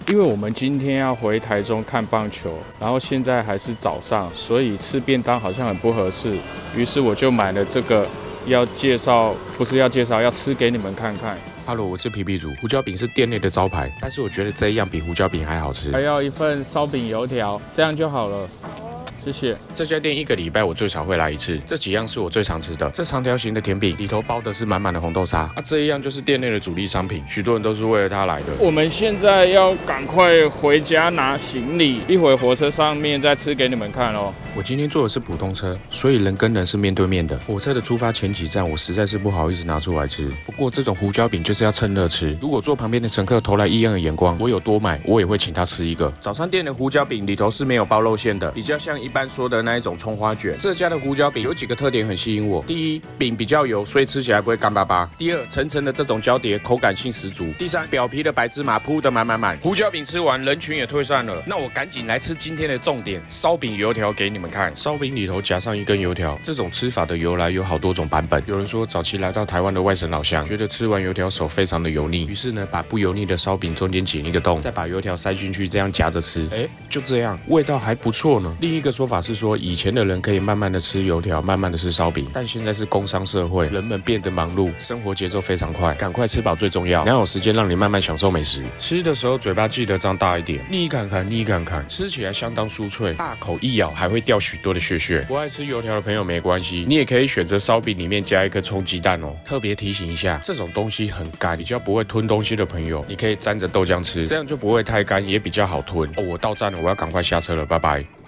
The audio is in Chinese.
因为我们今天要回台中看棒球，然后现在还是早上，所以吃便当好像很不合适，于是我就买了这个，要吃给你们看看。 哈喽，我是皮皮猪。胡椒饼是店内的招牌，但是我觉得这一样比胡椒饼还好吃。 还要一份烧饼油条，这样就好了。谢谢。 这家店1个礼拜我最少会来1次，这几样是我最常吃的。这长条形的甜饼里头包的是满满的红豆沙，这一样就是店内的主力商品，许多人都是为了它来的。 我们现在要赶快回家拿行李，一会火车上面再吃给你们看哦。 我今天坐的是普通车，所以人跟人是面对面的。火车的出发前几站，我实在是不好意思拿出来吃。不过这种胡椒饼就是要趁热吃。如果坐旁边的乘客投来异样的眼光，我有多买，我也会请他吃一个。早餐店的胡椒饼里头是没有包肉馅的，比较像一般说的那一种葱花卷。这家的胡椒饼有几个特点很吸引我：第一，饼比较油，所以吃起来不会干巴巴；第二，层层的这种交叠，口感性十足；第三，表皮的白芝麻铺得满满满。胡椒饼吃完，人群也退散了，那我赶紧来吃今天的重点——烧饼油条给你们看。烧饼里头夹上一根油条，这种吃法的由来有好多种版本。有人说早期来到台湾的外省老乡，觉得吃完油条手非常的油腻，于是呢把不油腻的烧饼中间剪一个洞，再把油条塞进去，这样夹着吃。就这样，味道还不错呢。另一个说法是说，以前的人可以慢慢的吃油条，慢慢的吃烧饼，但现在是工商社会，人们变得忙碌，生活节奏非常快，赶快吃饱最重要，哪有时间让你慢慢享受美食？吃的时候嘴巴记得张大一点，你看看，吃起来相当酥脆，大口一咬还会掉许多的屑屑。不爱吃油条的朋友没关系，你也可以选择烧饼里面加一颗葱鸡蛋哦。特别提醒一下，这种东西很干，比较不会吞东西的朋友，你可以沾着豆浆吃，这样就不会太干，也比较好吞。我到站了，我要赶快下车了，拜拜。